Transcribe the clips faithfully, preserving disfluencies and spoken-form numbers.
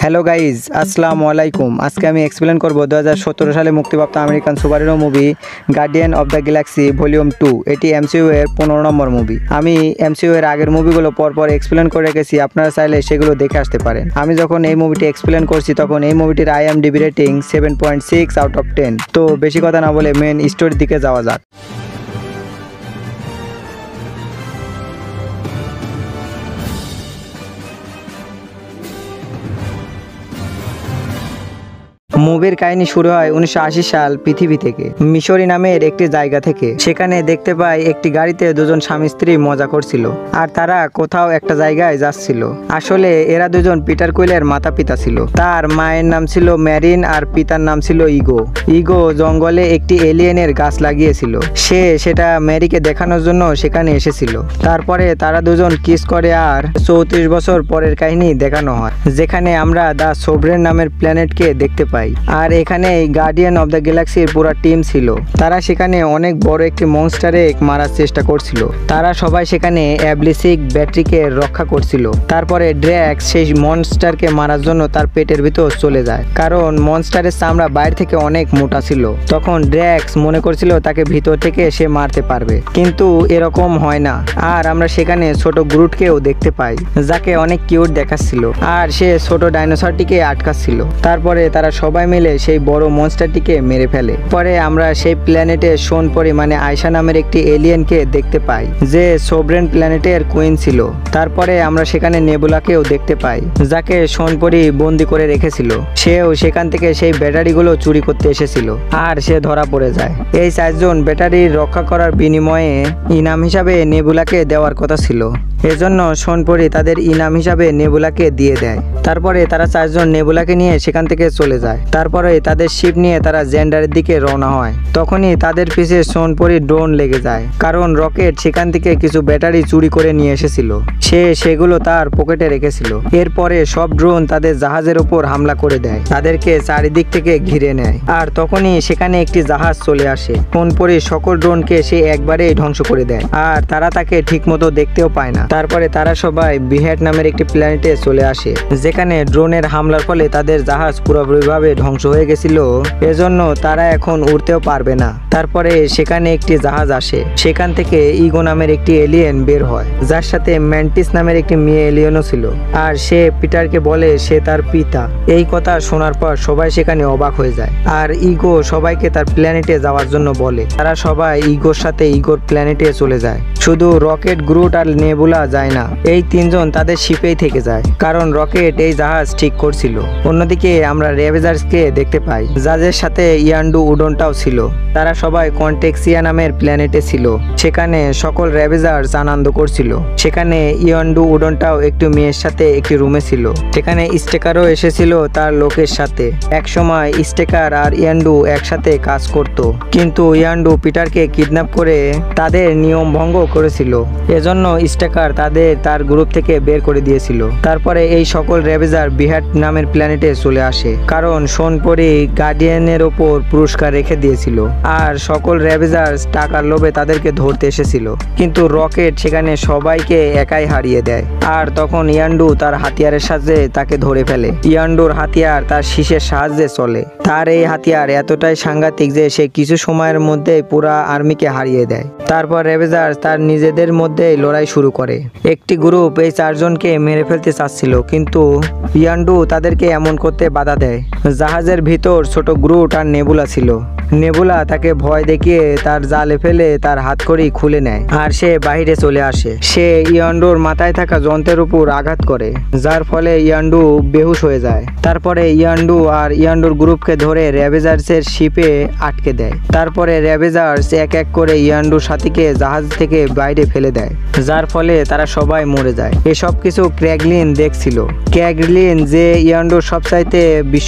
Hello guys, আসসালামু আলাইকুম। আজকে আমি এক্সপ্লেন করব দু হাজার সতেরো সালে মুক্তিপ্রাপ্ত American superhero movie guardian of the galaxy volume two. এটি এমসিইউ এর পনেরো নম্বর মুভি। আমি এমসিইউ এর আগের মুভিগুলো পরপর এক্সপ্লেন করে রেখেছি, আপনারা চাইলে সেগুলো দেখে আসতে পারেন। আমি যখন এই মুভিটি এক্সপ্লেন করছি তখন এই মুভিটির IMDb rating seven point six out of ten. তো বেশি কথা না বলে মেন স্টোরির দিকে যাওয়া যাক। মুভির কাহিনী শুরু হয় উনিশশো আশি সাল পৃথিবী থেকে, মিশরি নামের একটি জায়গা থেকে। সেখানে দেখতে পাই একটি গাড়িতে দুজন স্বামী স্ত্রী মজা করছিল, আর তারা কোথাও একটা জায়গায় যাচ্ছিল। আসলে এরা দুজন পিটার কুইলের মাতা পিতা ছিল। তার মায়ের নাম ছিল ম্যারিন আর পিতার নাম ছিল ইগো। ইগো জঙ্গলে একটি এলিয়েনের গাছ লাগিয়েছিল, সে সেটা ম্যারিকে দেখানোর জন্য সেখানে এসেছিল। তারপরে তারা দুজন কিস করে, আর চৌত্রিশ বছর পরের কাহিনী দেখানো হয়, যেখানে আমরা দ্য সোভরেন নামের প্ল্যানেটকে দেখতে পাই। আর এখানে গার্ডিয়ান অফ দ্য গ্যালাক্সির পুরো টিম ছিল। তারা সেখানে অনেক বড় একটি মনস্টারে মারার চেষ্টা করছিল। তারা সবাই সেখানে অ্যাবলিসিক ব্যাটারিকে রক্ষা করছিল। তারপরে ড্র্যাক্স সেই মনস্টারকে মারার জন্য তার পেটের ভিতর চলে যায়, কারণ মনস্টারের চামড়া বাইরে থেকে অনেক মোটা ছিল। তখন ড্র্যাক্স মনে করছিল তাকে ভিতর থেকে সে মারতে পারবে, কিন্তু এরকম হয় না। আর আমরা সেখানে ছোট গ্রুটকেও দেখতে পাই, যাকে অনেক কিউট দেখাচ্ছিল, আর সে ছোট ডাইনোসরটিকে আটকাচ্ছিল। তারপরে তারা সবাই মিলে সেই বড় মনস্টারটিকে মেরে ফেলে। পরে আমরা সেই প্ল্যানেটে শোন পরি মানে আয়শা নামের একটি এলিয়েনকে দেখতে পাই, যে সোভরেন প্ল্যানেটের কুইন ছিল। তারপরে আমরা সেখানে নেবুলাকেও দেখতে পাই, যাকে শোন পরি বন্দি করে রেখেছিল। সেও সেখান থেকে সেই ব্যাটারিগুলো চুরি করতে এসেছিল, আর সে ধরা পড়ে যায়। এই চারজন ব্যাটারি রক্ষা করার বিনিময়ে ইনাম হিসাবে নেবুলাকে দেওয়ার কথা ছিল, এজন্য শোন পরি তাদের ইনাম হিসাবে নেবুলাকে দিয়ে দেয়। তারপরে তারা চারজন নেবুলাকে নিয়ে সেখান থেকে চলে যায়। তারপরে তাদের শিপ নিয়ে তারা জেন্ডারের দিকে রওনা হয়। তখনই তাদের পিছে শোন পরি ড্রোন লেগে যায়, কারণ রকেট সেখান থেকে কিছু ব্যাটারি চুরি করে নিয়ে এসেছিল। সে সেগুলো তার পকেটে রেখেছিল। এরপরে সব ড্রোন তাদের জাহাজের উপর হামলা করে দেয়, তাদেরকে চারিদিক থেকে ঘিরে নেয়। আর তখনই সেখানে একটি জাহাজ চলে আসে। শোন পরি সকল ড্রোনকে সে একবারেই ধ্বংস করে দেয়, আর তারা তাকে ঠিক মতো দেখতেও পায় না। তারপরে তারা সবাই বিহেট নামের একটি প্ল্যানেটে চলে আসে, যেখানে ড্রোনের হামলার ফলে তাদের জাহাজ পুরোপুরিভাবে ধ্বংস হয়ে গেছিল, এজন্য তারা এখন উড়তেও পারবে না। তারপরে সেখানে একটি জাহাজ আসে, সেখান থেকে ইগো নামের একটি এলিয়েন বের হয়, যার সাথে ম্যান্টিস নামের একটি মেয়ে এলিয়েনও ছিল। আর সে পিটারকে বলে সে তার পিতা। এই কথা শোনার পর সবাই সেখানে অবাক হয়ে যায়, আর ইগো সবাইকে তার প্ল্যানেটে যাওয়ার জন্য বলে। তারা সবাই ইগোর সাথে ইগোর প্ল্যানেটে চলে যায়। শুধু রকেট, গ্রুট আর নেবুলা যায় না, এই তিনজন তাদের শিপেই থেকে যায়, কারণ রকেট এই জাহাজ ঠিক করছিল। অন্যদিকে আমরা রেভেজার্সকে দেখতে পাই, যাদের সাথে ইয়ান্ডু উডনটাও ছিল। তারা সবাই কন্টেক্সিয়া নামের প্ল্যানেটে ছিল। সেখানে সকল রেভেজার্স আনন্দ করছিল। সেখানে ইয়ান্ডু উডনটাও একটি মেয়ের সাথে একটি রুমে ছিল। সেখানে স্টেকারও এসেছিল তার লোকের সাথে। এক সময় স্টেকার আর ইয়ান্ডু একসাথে কাজ করত, কিন্তু ইয়ান্ডু পিটারকে কিডন্যাপ করে তাদের নিয়ম ভঙ্গ করেছিল, এজন্য স্টেকার তাদের তার গ্রুপ থেকে বের করে দিয়েছিল। তারপরে এই সকল রেভেজার বিহাট নামের প্ল্যানেটে চলে আসে, কারণ শোন পরি গার্ডিয়ানের ওপর পুরস্কার রেখে দিয়েছিল, আর সকল রেভেজার্স টাকার লোভে তাদেরকে ধরতে এসেছিল। কিন্তু রকেট সেখানে সবাইকে একাই হারিয়ে দেয়, আর তখন ইয়ান্ডু তার হাতিয়ারের সাহায্যে তাকে ধরে ফেলে। ইয়ান্ডুর হাতিয়ার তার শীষের সাহায্যে চলে। তার এই হাতিয়ার এতটাই সাংঘাতিক যে সে কিছু সময়ের মধ্যেই পুরা আর্মিকে হারিয়ে দেয়। তারপর রেভেজার্স তার নিজেদের মধ্যেই লড়াই শুরু করে। একটি গ্রুপ এই চারজনকে মেরে ফেলতে চাচ্ছিল, কিন্তু ইয়ান্ডু তাদেরকে এমন করতে বাধা দেয়। জাহাজের ভিতর ছোট গ্রুট আর নেবুলা ছিল। নেবুলা তাকে ভয় দেখিয়ে তার জালে ফেলে তার হাতকড়ি খুলে নেয়, আর সে বাইরে চলে আসে। সে ইয়ান্ডুর মাথায় থাকা যন্ত্রের উপর আঘাত করে, যার ফলে ইয়ান্ডু বেহুশ হয়ে যায়। তারপরে ইয়ান্ডু আর ইয়ান্ডুর গ্রুপকে ধরে রেভেজার্সের শিপে আটকে দেয়। তারপরে রেভেজার্স এক এক করে ইয়ান্ডুর সাথীকে জাহাজ থেকে বাইরে ফেলে দেয়, যার ফলে তারা সবাই মরে যায়। এসব কিছু ক্র্যাগলিন দেখছিল। ক্র্যাগলিন যে ইয়ান্ডুর সবচাইতে বিশ্বস্তকর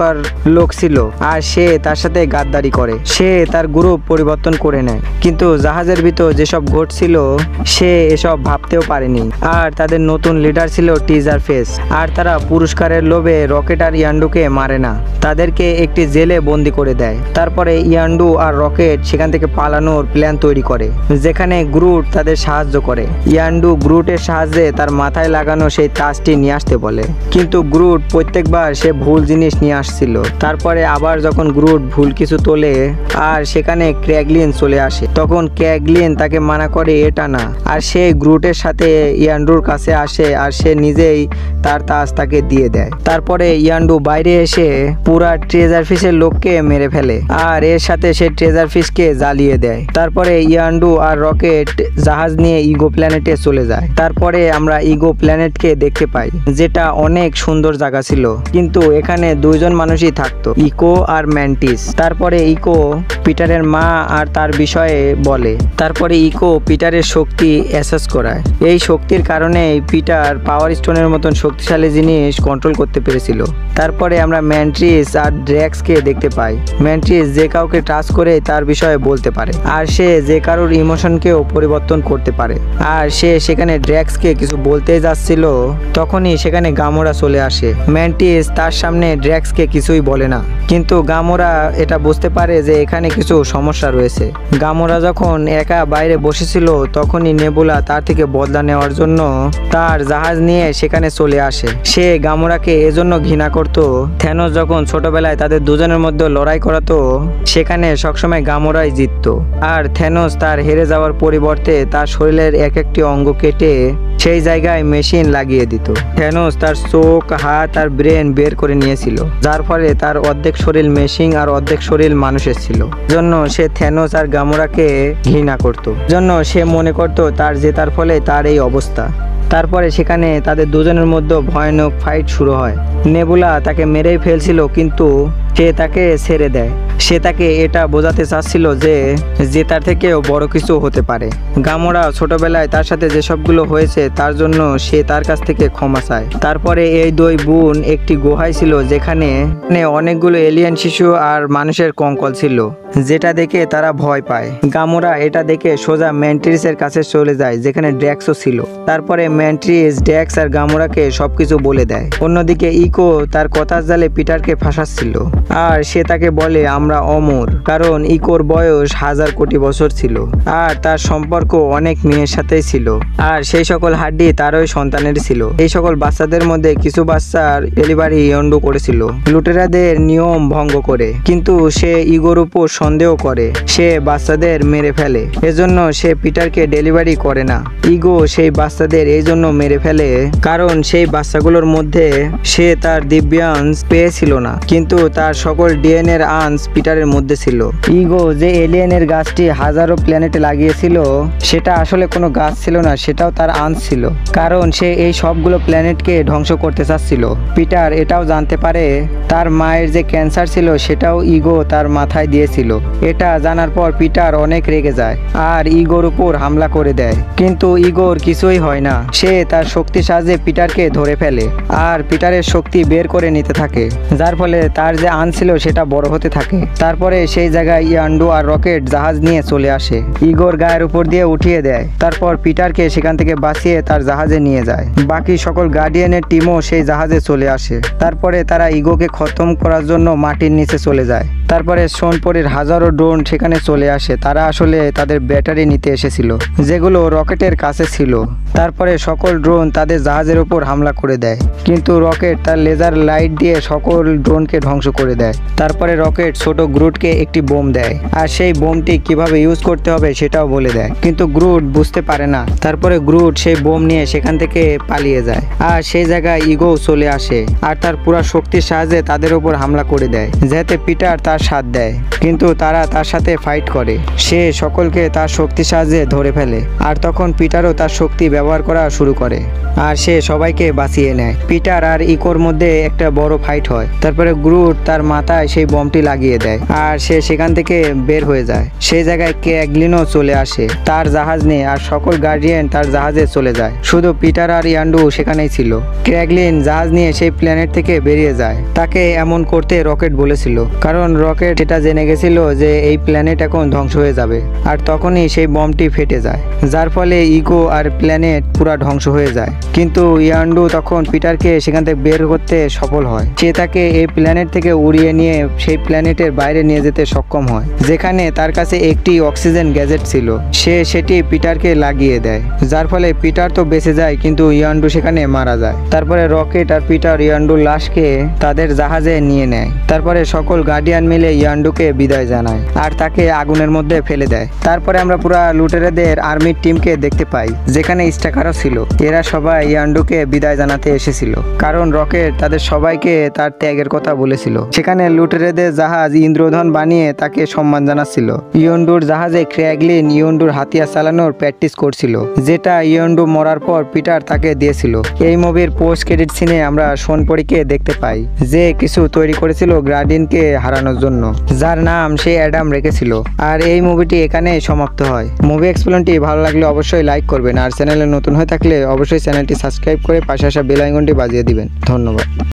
হওয়ার লোক ছিল আর সে তার সাথে গাদ্দারি করে। সে তার গ্রুপ পরিবর্তন করে নেয়, কিন্তু জাহাজের ভিতর যেসব ঘটছিল সে এসব ভাবতেও পারেনি। আর তাদের নতুন লিডার ছিল টিজার ফেস, আর তারা পুরস্কারের লোভে রকেট আর ইয়ান্ডুকে মারে না, তাদেরকে একটি জেলে বন্দি করে দেয়। তারপরে ইয়ান্ডু আর রকেট সেখান থেকে পালানোর প্ল্যান তৈরি করে, যেখানে গ্রুট তাদের সাহায্য করে। ইয়ান্ডু গ্রুটের সাহায্যে তার মাথায় লাগানো সেই তাজটি নিয়ে আসতে বলে, কিন্তু গ্রুট প্রত্যেকবার সে ভুল জিনিস নিয়ে আসছিল। তারপরে আবার যখন গ্রুট ভুল কিছু তোলে আর সেখানে ক্র্যাগলিন চলে আসে, তখন ক্র্যাগলিন তাকে মানা করে এটা না, আর সে গ্রুটের সাথে ইয়ান্ডুর কাছে আসে আর সে নিজেই তার তাজ তাকে দিয়ে দেয়। তারপরে ইয়ান্ডু বাইরে এসে পুরা ট্রেজার ফিশের লোককে মেরে ফেলে আর এর সাথে সে ট্রেজার ফিশকে জ্বালিয়ে দেয়। তারপরে ইয়ান্ডু আর রকেট জাহাজ নিয়ে ইগো প্ল্যানেটে চলে যায়। তারপরে আমরা ইগো প্ল্যানেটকে দেখতে পাই, যেটা অনেক সুন্দর জায়গা ছিল, কিন্তু এখানে দুইজন মানুষই থাকতো, ইকো আর ম্যান্টিস। তারপরে ইকো পিটারের মা আর তার বিষয়ে বলে। তারপরে ইকো পিটারের শক্তি অ্যাসেস করায়। এই শক্তির কারণে পিটার পাওয়ার স্টোনের মতন শক্তিশালী জিনিস কন্ট্রোল করতে পেরেছিল। তারপরে আমরা ম্যান্ট্রিস আর ড্র্যাক্সকে দেখতে পাই। ম্যান্ট্রিস যে কাউকে ট্রাস্ট করে তার বিষয়ে বলতে পারে, আর সে যে কারোর ইমোশনকেও পরিবর্তন করতে পারে। আর সে সেখানে ড্র্যাক্সকে কিছু বলতেই যাচ্ছিল, তখনই সেখানে গামোরা চলে আসে। ম্যান্টিস তার সামনে ড্র্যাক্সকে কিছুই বলে না, কিন্তু গামোরা এটা বুঝতে পারে যে এখানে কিছু সমস্যা রয়েছে। গামোরা যখন একা বাইরে বসেছিল, তখনই নেবুলা তার থেকে বদলা নেওয়ার জন্য তার জাহাজ নিয়ে সেখানে চলে আসে। সে গামোরাকে এজন্য ঘৃণা করত, থ্যানোস যখন ছোটবেলায় তাদের দুজনের মধ্যে লড়াই করাতো সেখানে সবসময় গামোরাই জিতত, আর থ্যানোস তার হেরে যাওয়ার পরিবর্তে তার শরীরের এক একটি অঙ্গ কেটে সেই জায়গায় মেশিন লাগিয়ে দিত। থ্যানোস তার চোখ, হাত আর ব্রেন বের করে নিয়েছিল, যার ফলে তার অর্ধেক শরীর মেশিন আর অর্ধেক শরীর মানুষের ছিল। জন্য সে থ্যানোস আর গামোরাকে ঘৃণা করত, জন্য সে মনে করত তার জেতার ফলে তার এই অবস্থা। তারপরে সেখানে তাদের দুজনের মধ্যে ভয়ানক ফাইট শুরু হয়। নেবুলা তাকে মেরেই ফেলছিল, কিন্তু সে তাকে ছেড়ে দেয়। সে তাকে এটা বোঝাতে চাচ্ছিল যে জেতার থেকেও বড় কিছু হতে পারে। গামোরা ছোটবেলায় তার সাথে যে সবগুলো হয়েছে তার জন্য সে তার কাছ থেকে ক্ষমা চায়। তারপরে এই দুই বোন একটি গুহায় ছিল, যেখানে অনেকগুলো এলিয়েন শিশু আর মানুষের কঙ্কাল ছিল, যেটা দেখে তারা ভয় পায়। গামোরা এটা দেখে সোজা ম্যান্ট্রিসের কাছে চলে যায়, যেখানে ড্র্যাক্সও ছিল। তারপরে ম্যান্ট্রিস ড্র্যাক্স আর গামোরাকে সবকিছু বলে দেয়। অন্যদিকে ইকো তার কথার জালে পিটারকে ফাঁসাচ্ছিল, আর সে তাকে বলে আমরা অমর, কারণ ইকোর বয়স হাজার কোটি বছর ছিল আর তার সম্পর্ক অনেক মেয়ের সাথেই ছিল, আর সেই সকল হাড্ডি তারই সন্তানের ছিল। এই সকল বাচ্চাদের মধ্যে কিছু বাচ্চার ডেলিভারি ইয়ন্ডু করেছিল লুটেরাদের নিয়ম ভঙ্গ করে, কিন্তু সে ইগোর উপর সন্দেহ করে, সে বাচ্চাদের মেরে ফেলে। এজন্য সে পিটারকে ডেলিভারি করে না। ইগো সেই বাচ্চাদের এই জন্য মেরে ফেলে কারণ সেই বাচ্চাগুলোর মধ্যে সে তার দিব্যাংশ পেয়েছিল না, কিন্তু তার সকল ডিএনএ এর আংশ পিটারের মধ্যে ছিল। ইগো যে এলিয়েনের গাছটি হাজারো প্ল্যানেটে লাগিয়েছিল সেটা আসলে কোনো গাছ ছিল না, সেটাও তার আংশ ছিল, কারণ সে এই সবগুলো প্ল্যানেটকে ধ্বংস করতে চাচ্ছিল। পিটার এটাও জানতে পারে তার মায়ের যে ক্যান্সার ছিল সেটাও ইগো তার মাথায় দিয়েছিল। এটা জানার পর পিটার অনেক রেগে যায় আর ইগোর উপর হামলা করে দেয়, কিন্তু ইগোর কিছুই হয় না। সে তার শক্তির সাহায্যে পিটারকে ধরে ফেলে আর পিটারের শক্তি বের করে নিতে থাকে, যার ফলে তার যে আন ছিল সেটা বড় হতে থাকে। তারপরে সেই জায়গায় ইয়ান্ডু আর রকেট জাহাজ নিয়ে চলে আসে, ইগোর গায়ের উপর দিয়ে উঠিয়ে দেয়। তারপর পিটারকে সেখান থেকে বাঁচিয়ে তার জাহাজে নিয়ে যায়। বাকি সকল গার্ডিয়ানের টিমও সেই জাহাজে চলে আসে। তারপরে তারা ইগোকে খতম করার জন্য মাটির নিচে চলে যায়। তারপরে সোনপুরের হাজারো ড্রোন সেখানে চলে আসে, তারা আসলে তাদের ব্যাটারি নিতে এসেছিল যেগুলো রকেটের কাছে ছিল। তারপরে সকল ড্রোন তাদের জাহাজের উপর হামলা করে দেয়, কিন্তু রকেট তার লেজার লাইট দিয়ে সকল ড্রোনকে ধ্বংস করে দেয়। তারপরে রকেট ছোট গ্রুটকে একটি বোম দেয়, আর সেই বোমটি কিভাবে ইউজ করতে হবে সেটাও বলে দেয়, কিন্তু গ্রুট বুঝতে পারে না। তারপরে গ্রুট সেই বোম নিয়ে সেখান থেকে পালিয়ে যায়, আর সেই জায়গায় ইগো চলে আসে আর তার পুরা শক্তির সাহায্যে তাদের উপর হামলা করে দেয়, যাতে পিটার তার সাথ দেয়, কিন্তু তারা তার সাথে ফাইট করে। সে সকলকে তার শক্তির সাহায্যে ধরে ফেলে, আর তখন পিটারও তার শক্তি ব্যবহার করা শুরু করে আর সে সবাইকে বাঁচিয়ে নেয়। পিটার আর ইকোর মধ্যে একটা বড় ফাইট হয়। তারপরে গ্রুট তার তার মাথায় সেই বমটি লাগিয়ে দেয় আর সে সেখান থেকে বের হয়ে যায়। সেই জায়গায় ক্র্যাগলিনও চলে আসে তার জাহাজ নিয়ে, আর সকল গার্ডিয়ান তার জাহাজে চলে যায়। শুধু পিটার আর ইয়ান্ডু সেখানেই ছিল। ক্র্যাগলিন জাহাজ নিয়ে সেই প্ল্যানেট থেকে বেরিয়ে যায়। তাকে এমন করতে রকেট বলেছিল, কারণ রকেট এটা জেনে গেছিল যে এই প্ল্যানেট এখন ধ্বংস হয়ে যাবে। আর তখনই সেই বমটি ফেটে যায়, যার ফলে ইগো আর প্ল্যানেট পুরা ধ্বংস হয়ে যায়। কিন্তু ইয়ান্ডু তখন পিটারকে সেখান থেকে বের করতে সফল হয়। সে তাকে এই প্ল্যানেট থেকে উড়িয়ে নিয়ে সেই প্ল্যানেটের বাইরে নিয়ে যেতে সক্ষম হয়, যেখানে তার কাছে একটি অক্সিজেন গ্যাজেট ছিল। সে সেটি পিটারকে লাগিয়ে দেয়, যার ফলে পিটার তো বেঁচে যায় কিন্তু ইয়ান্ডু সেখানে মারা যায়। তারপরে রকেট আর পিটার ইয়ান্ডুর লাশকে তাদের জাহাজে নিয়ে নেয়। তারপরে সকল গার্ডিয়ান মিলে ইয়ান্ডুকে বিদায় জানায় আর তাকে আগুনের মধ্যে ফেলে দেয়। তারপরে আমরা পুরা লুটেরাদের আর্মির টিমকে দেখতে পাই, যেখানে স্টাকারও ছিল। এরা সবাই ইয়ান্ডুকে বিদায় জানাতে এসেছিল, কারণ রকেট তাদের সবাইকে তার ত্যাগের কথা বলেছিল। সেখানে লুটেরাদের জাহাজ ইন্দ্রধন বানিয়ে তাকে সম্মান জানাচ্ছিল। ইয়ান্ডুর জাহাজে ক্র্যাগলিন ইয়ান্ডুর হাতিয়ার চালানোর প্র্যাকটিস করছিল, যেটা ইয়ান্ডু মরার পর পিটার তাকে দিয়েছিল। এই মুভির পোস্ট ক্রেডিট সিনে আমরা সোনপরিকে দেখতে পাই, যে কিছু তৈরি করেছিল গার্ডিয়ানকে হারানোর জন্য, যার নাম সে অ্যাডাম রেখেছিল। আর এই মুভিটি এখানে সমাপ্ত হয়। মুভি এক্সপ্লেনটি ভালো লাগলে অবশ্যই লাইক করবেন, আর চ্যানেলে নতুন হয়ে থাকলে অবশ্যই চ্যানেলটি সাবস্ক্রাইব করে পাশে আসা বেল আইকনটি বাজিয়ে দিবেন। ধন্যবাদ।